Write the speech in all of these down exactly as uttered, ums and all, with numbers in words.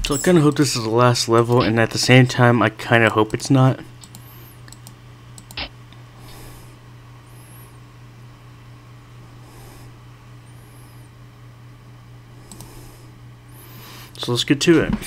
So I kind of hope this is the last level, and at the same time, I kind of hope it's not. So let's get to it.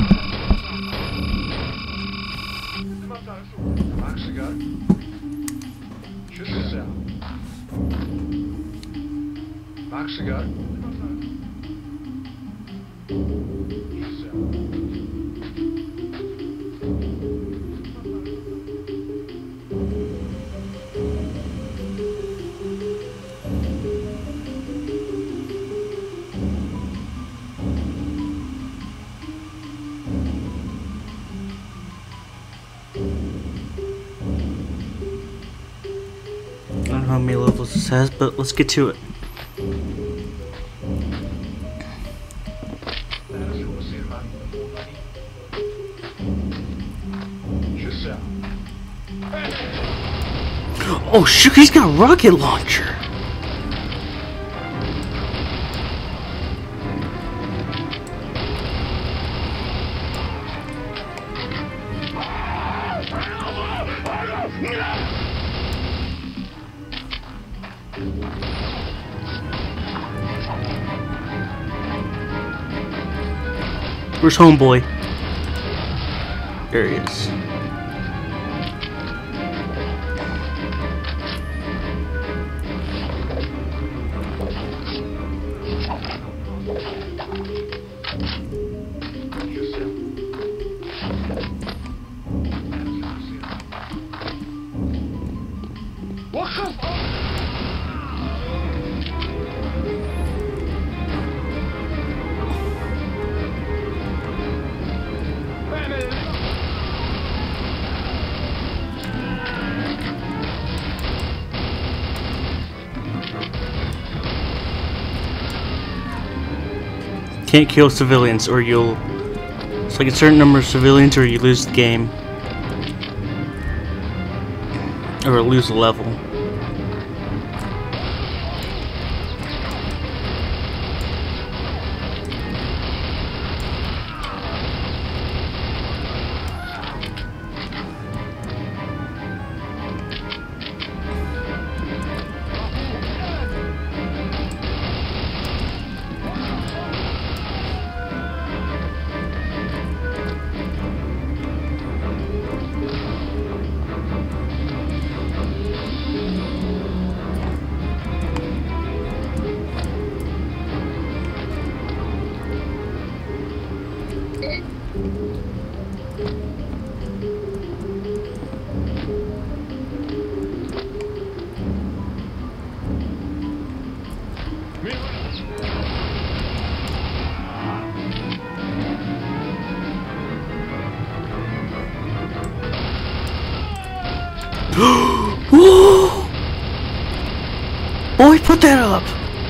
I don't know how many levels this has, but let's get to it. Oh shoot, he's got a rocket launcher! Where's homeboy? There he is. Can't kill civilians or you'll... It's like a certain number of civilians or you lose the game. Or lose the level. Whoa! Boy, put that up!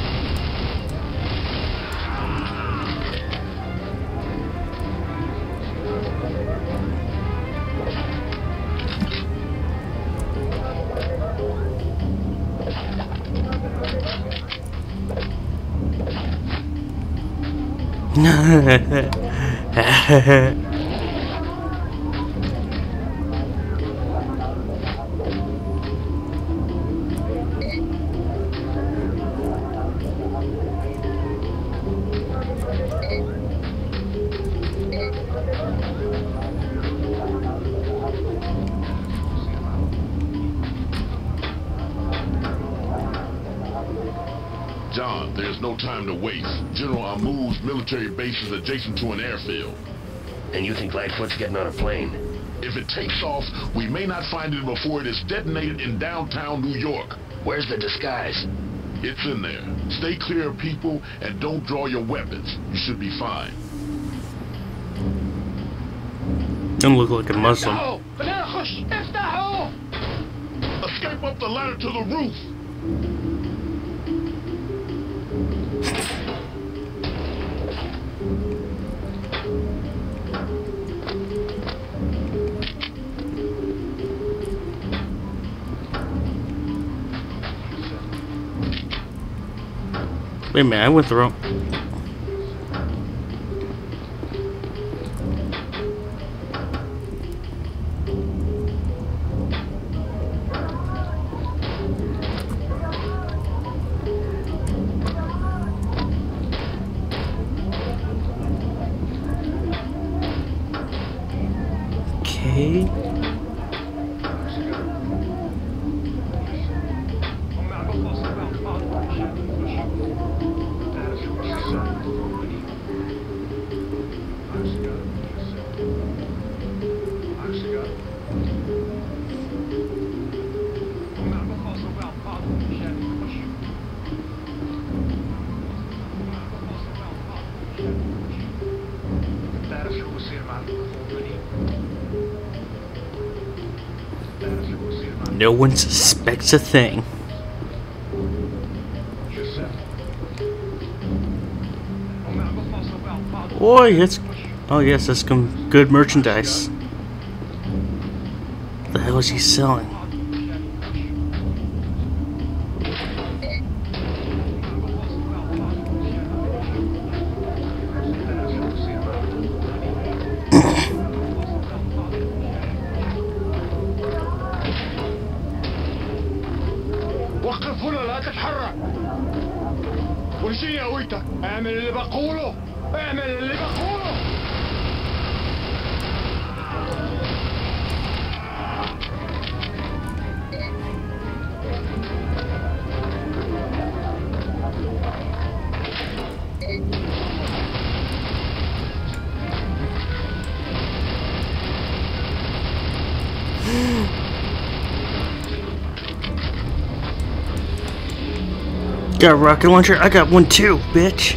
John, there's no time to waste. General Amu's military base is adjacent to an airfield. And you think Lightfoot's getting on a plane? If it takes off, we may not find it before it is detonated in downtown New York. Where's the disguise? It's in there. Stay clear of people and don't draw your weapons. You should be fine. Don't look like a Muslim. Escape up the ladder to the roof. Wait a minute, I went the wrong... Okay. No one suspects a thing. Boy, it's... Oh yes, that's some good merchandise. What the hell is he selling? وقف هنا لا تتحرك. ورجيني قويتك. اعمل اللي بقوله. اعمل اللي بقوله. Got a rocket launcher? I got one too, bitch.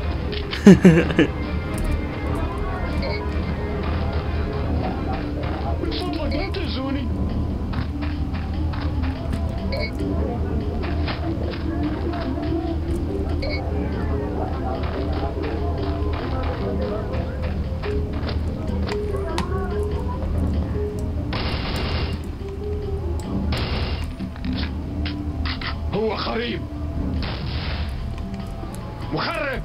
هو قريب. مخرب.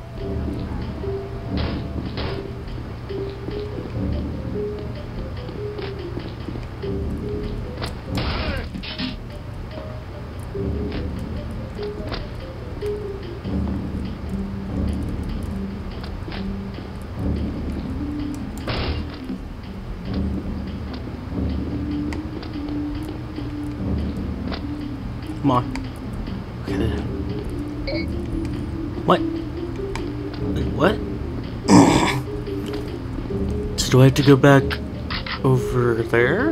Come on. Look at it. What? Wait, what? So do I have to go back over there?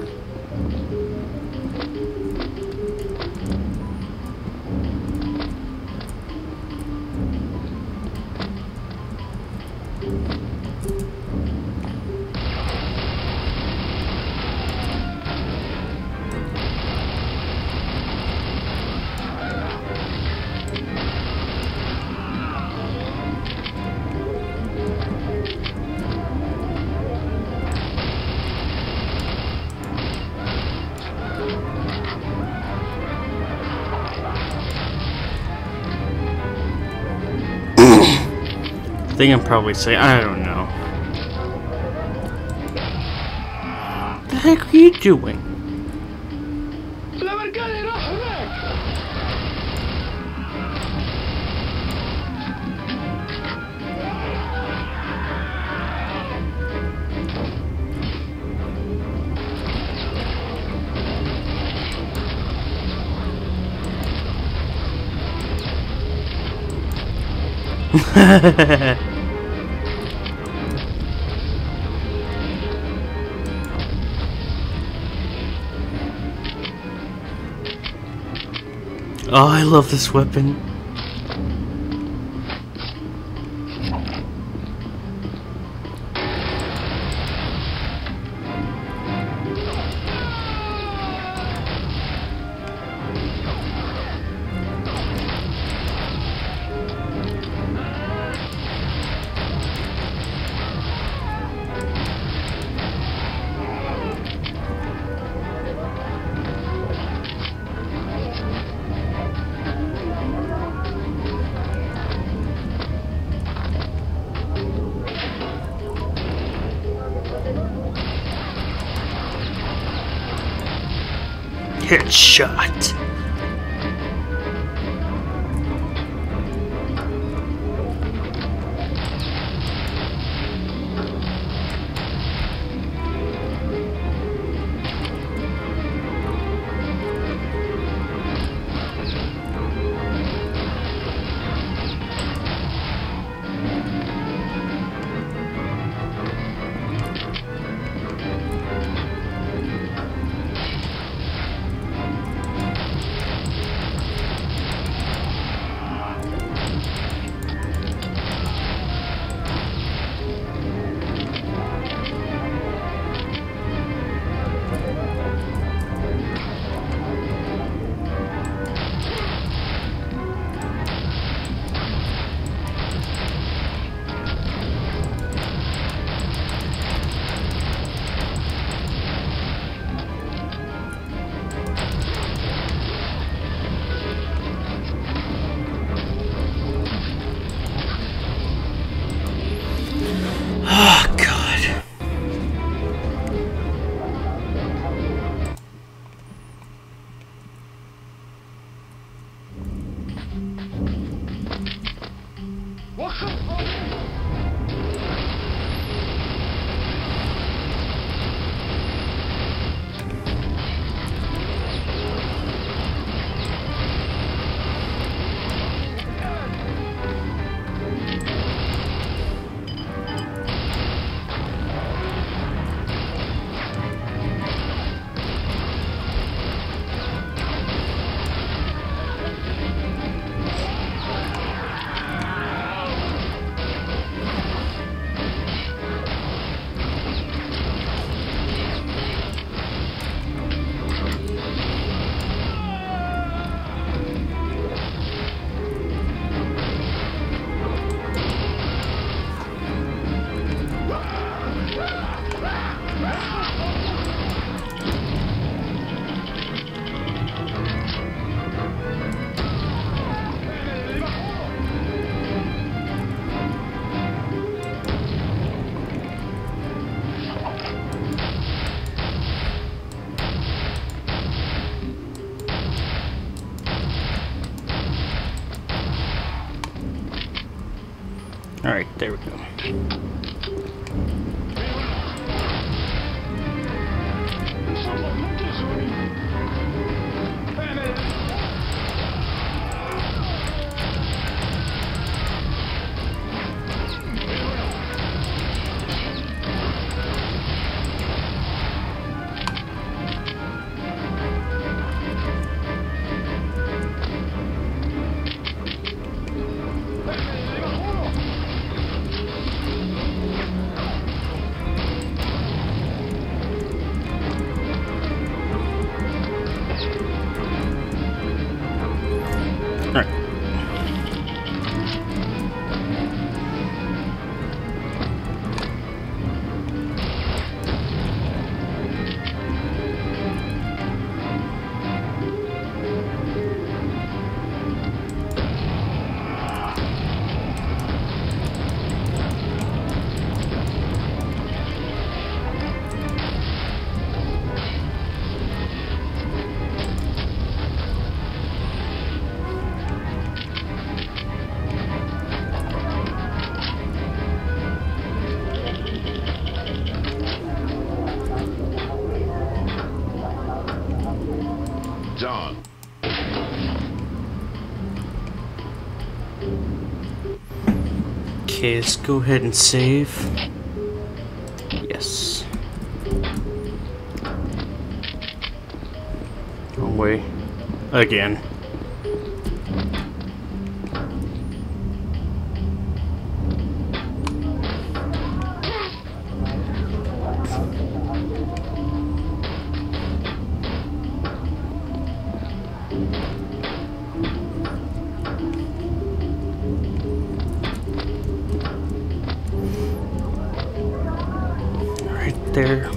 I think I'm probably saying, I don't know. What the heck are you doing? Oh, I love this weapon. Headshot. Okay, let's go ahead and save. Yes. Wrong way. Again. Right there.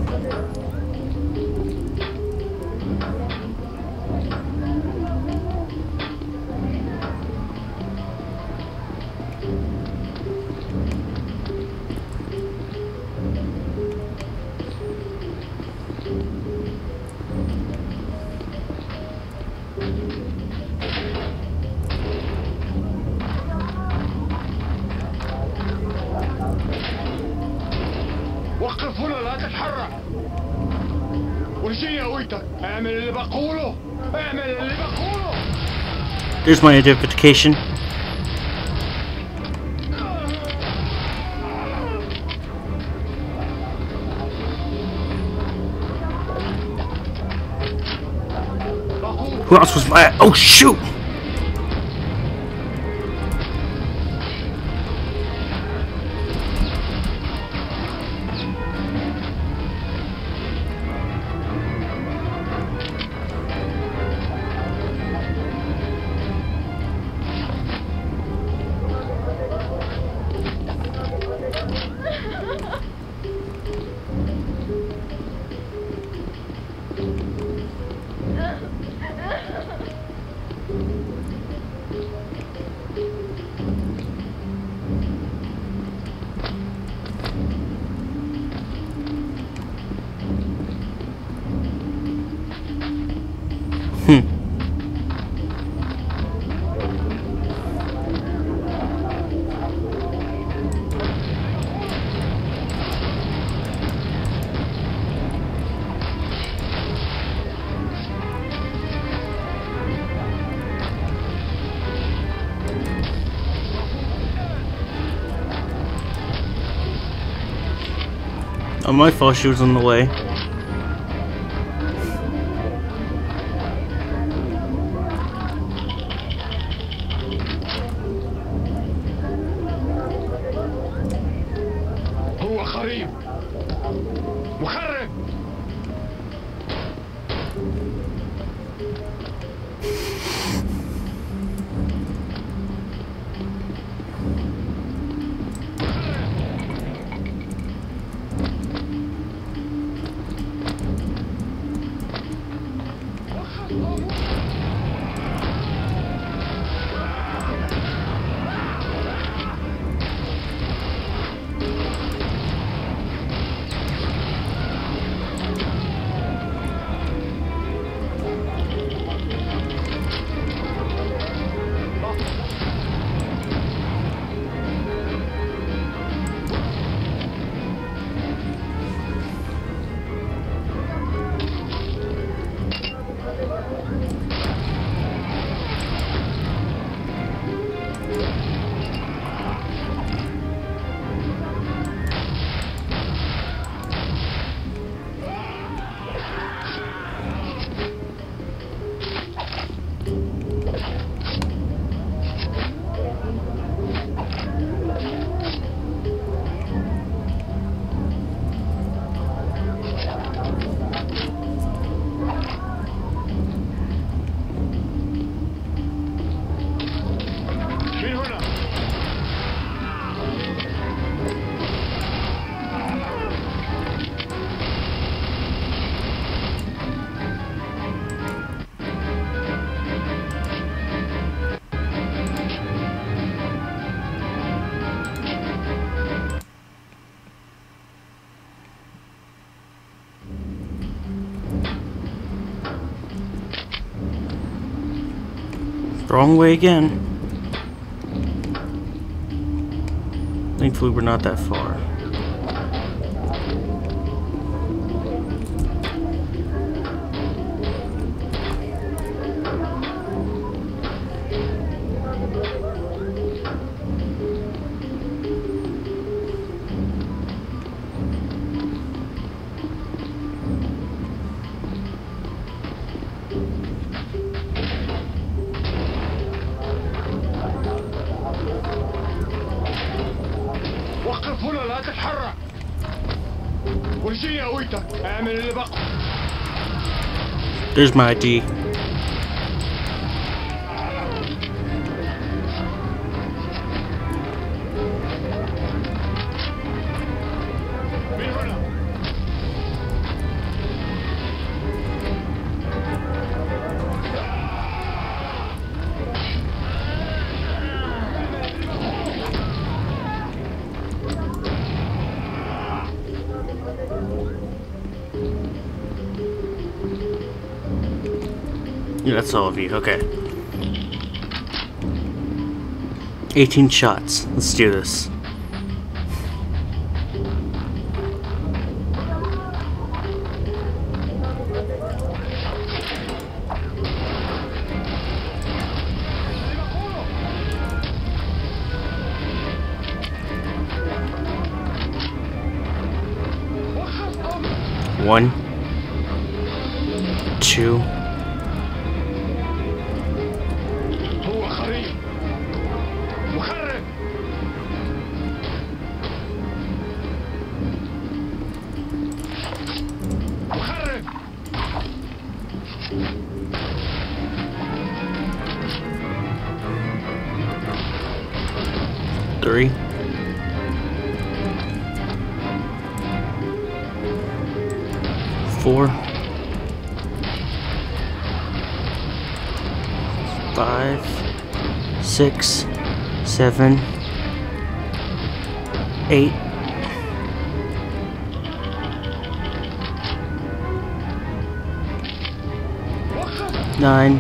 وقف هنا لا تتحرك. ورجيني قويتك. اعمل اللي بقوله. اعمل اللي بقوله. There's my identification. Who else was my? Oh shoot! Oh, my fault, she was in the way. هو قريب. مخرب. Wrong way again. Thankfully, we're not that far. لا تتحرك. ورجيني قويتك. اعمل اللي بقى. There's my I D. Yeah, that's all of you. Okay. eighteen shots. Let's do this. One, two, هو خريب مخرب. مخرب. three, four, five, six, seven, eight, nine,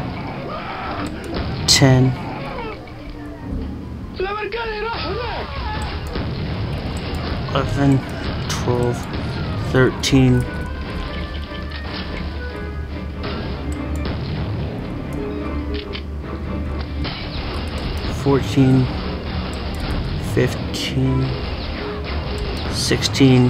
ten, الامريكاني راح هناك. eleven, twelve, thirteen, fourteen, fifteen, sixteen,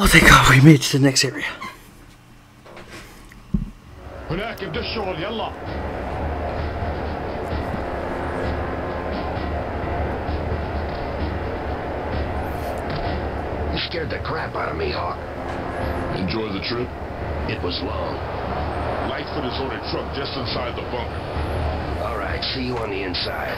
Oh, thank God we made it to the next area. هناك ابدأ الشغل يلا. You scared the crap out of me, Hawk. Enjoy the trip? It was long. Lightfoot is on a truck just inside the bunker. All right, see you on the inside.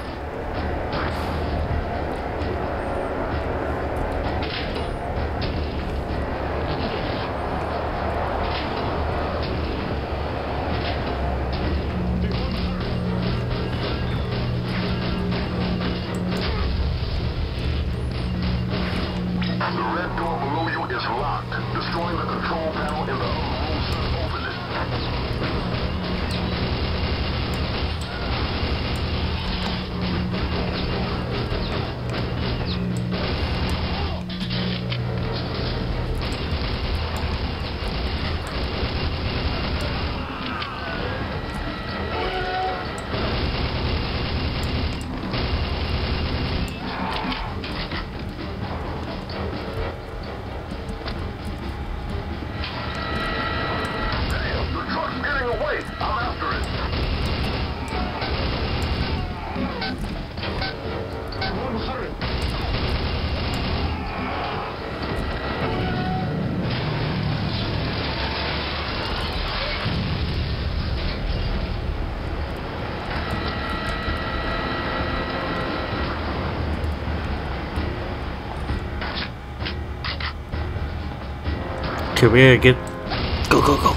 The red door below you is locked. Destroying the control panel in the upper room should open it. Okay, we gotta get... Go, go, go!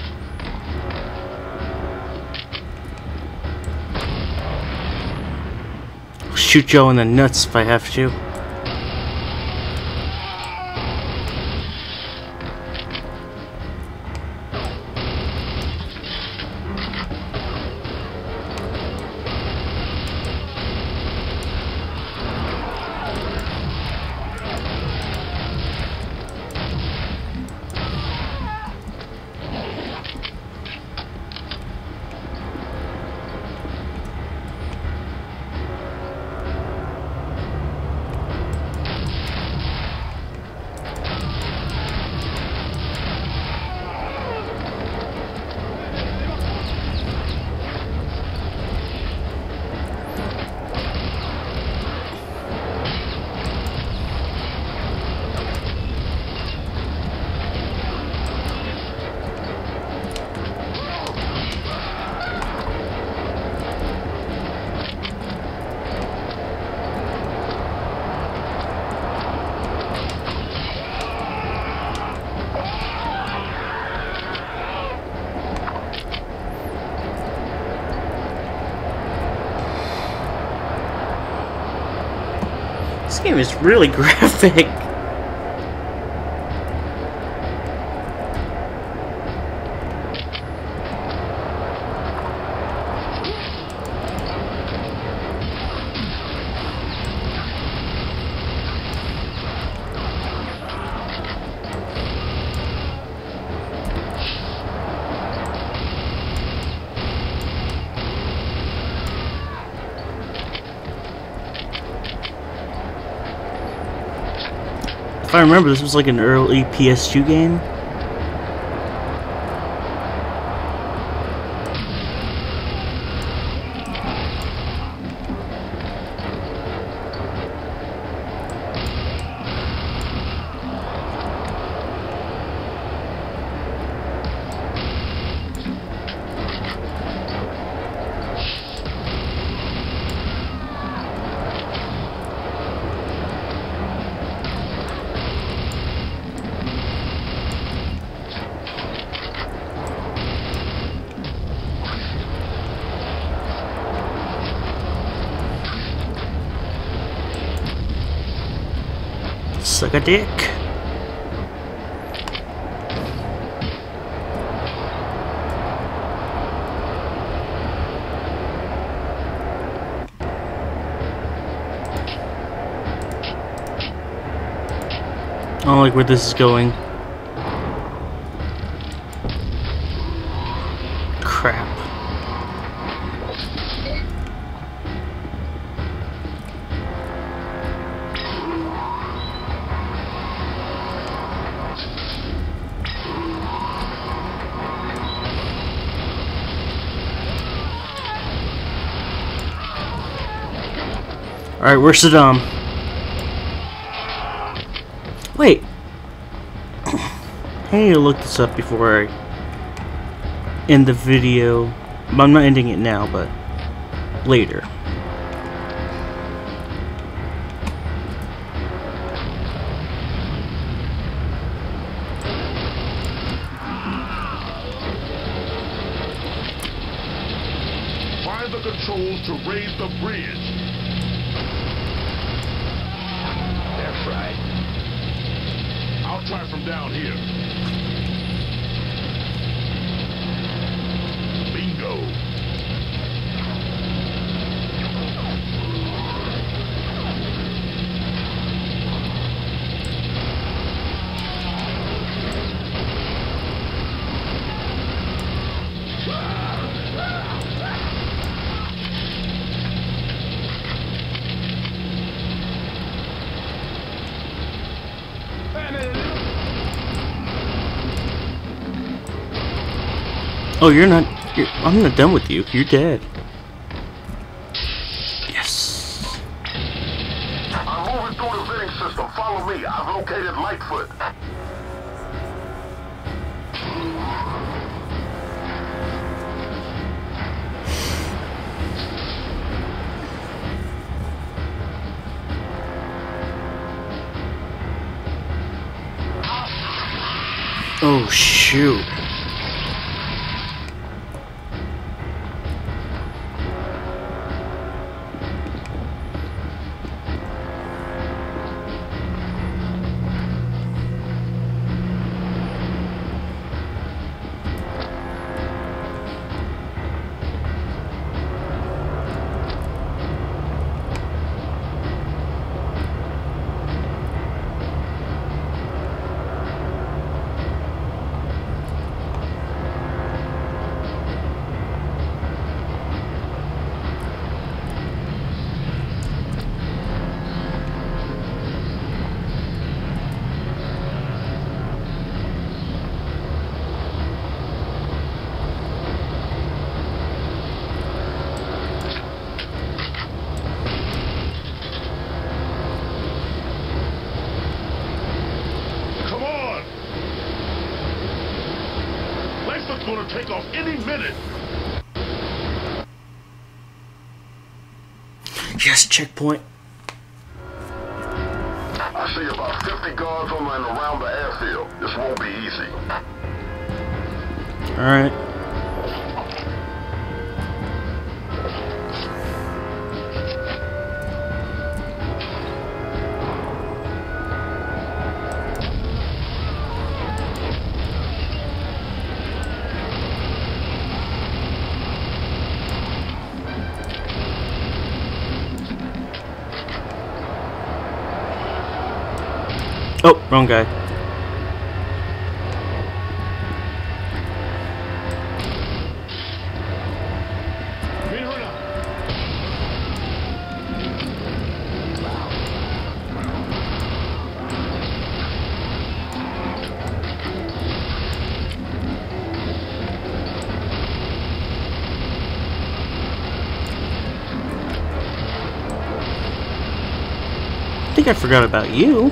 I'll shoot Joe in the nuts if I have to. This game is really graphic. If I remember, this was like an early P S two game. Suck a dick. I don't like where this is going. Crap. Alright, where's Saddam? Wait. I need to look this up before I end the video. I'm not ending it now, but later. Find the controls to raise the bridge. They're fried. I'll try from down here. Bingo. Oh, you're not. You're, I'm not done with you. You're dead. Yes. I'm moving through the vetting system. Follow me. I've located Lightfoot. Oh, shoot. Gonna take off any minute. Yes, checkpoint. I see about fifty guards on and around the airfield. This won't be easy. All right. Oh, wrong guy. I think I forgot about you.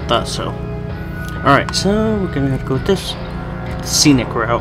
Thought so. Alright, so we're gonna have to go with this scenic route.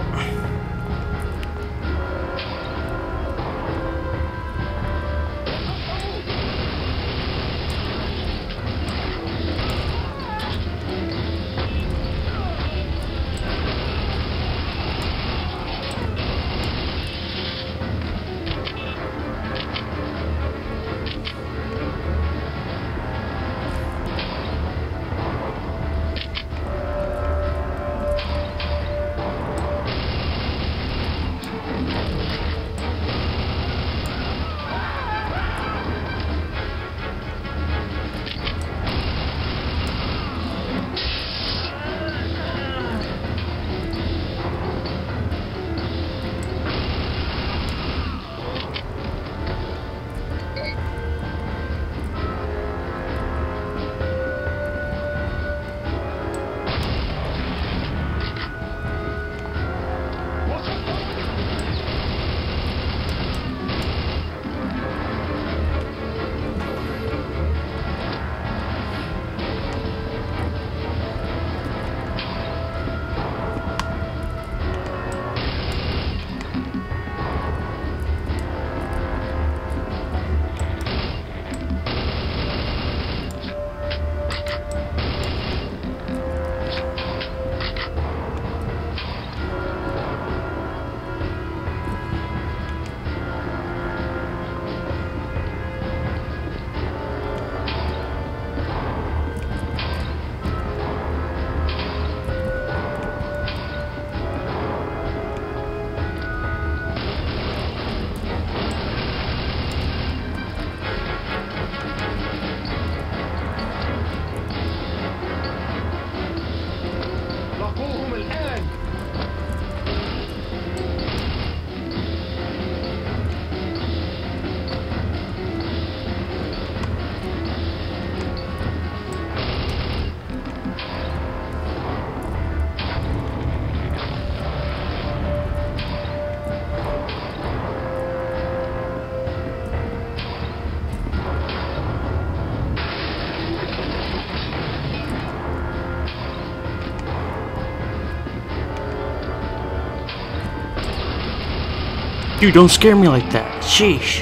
Dude, don't scare me like that. Sheesh.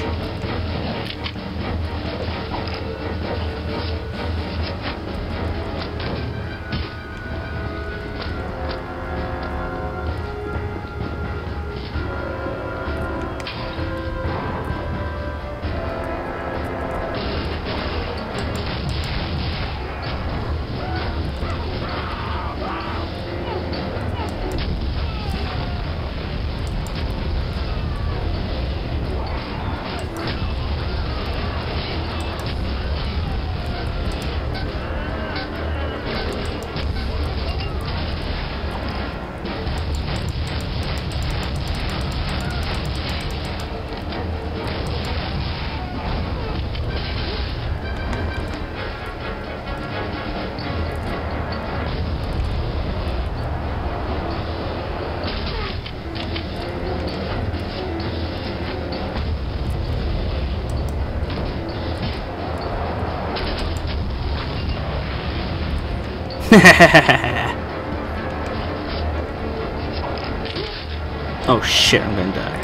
Oh shit, I'm gonna die.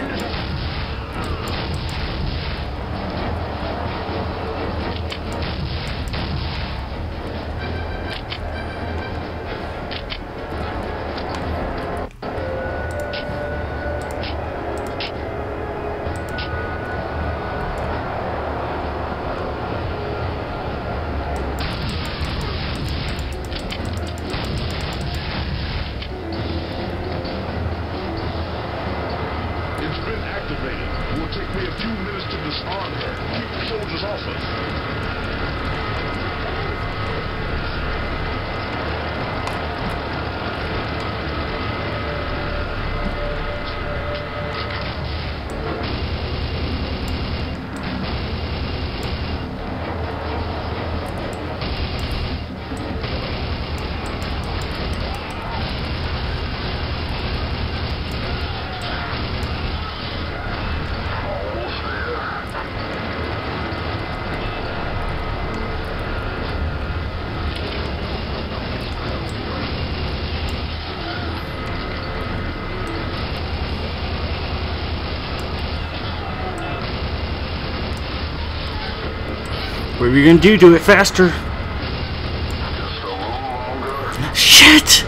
What are we gonna do? Do it faster. Shit!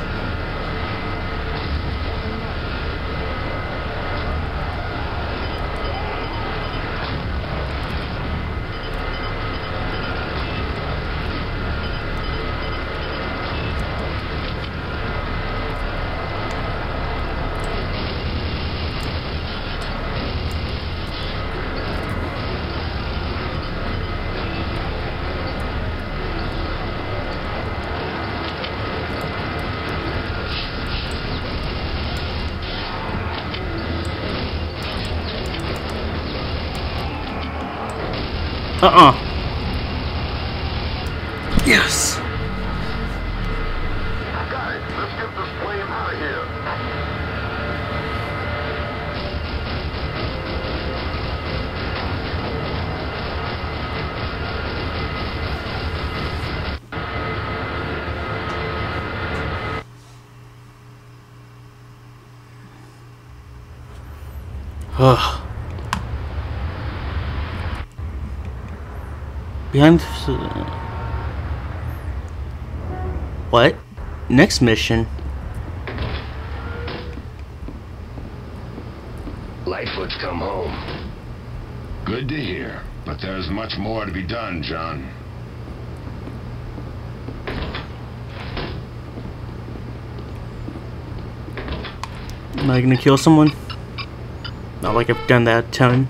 Uh-uh. Yes. Guys, let's get this plane out of here. Ugh. Behind. What? Next mission. Lightfoot's come home. Good to hear, but there's much more to be done, John. Am I gonna kill someone? Not like I've done that a ton.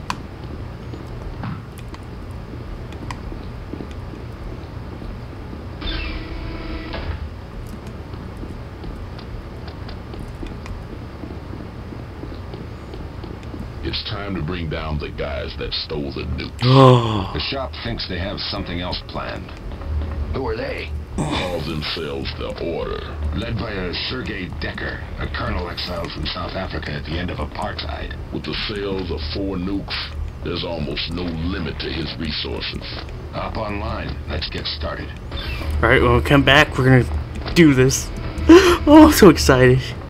It's time to bring down the guys that stole the nukes. Oh. The shop thinks they have something else planned. Who are they? Call themselves the Order. Led by a Sergei Decker, a colonel exiled from South Africa at the end of apartheid. With the sales of four nukes, there's almost no limit to his resources. Hop online. Let's get started. Alright, when we come back, we're gonna do this. Oh, I'm so excited.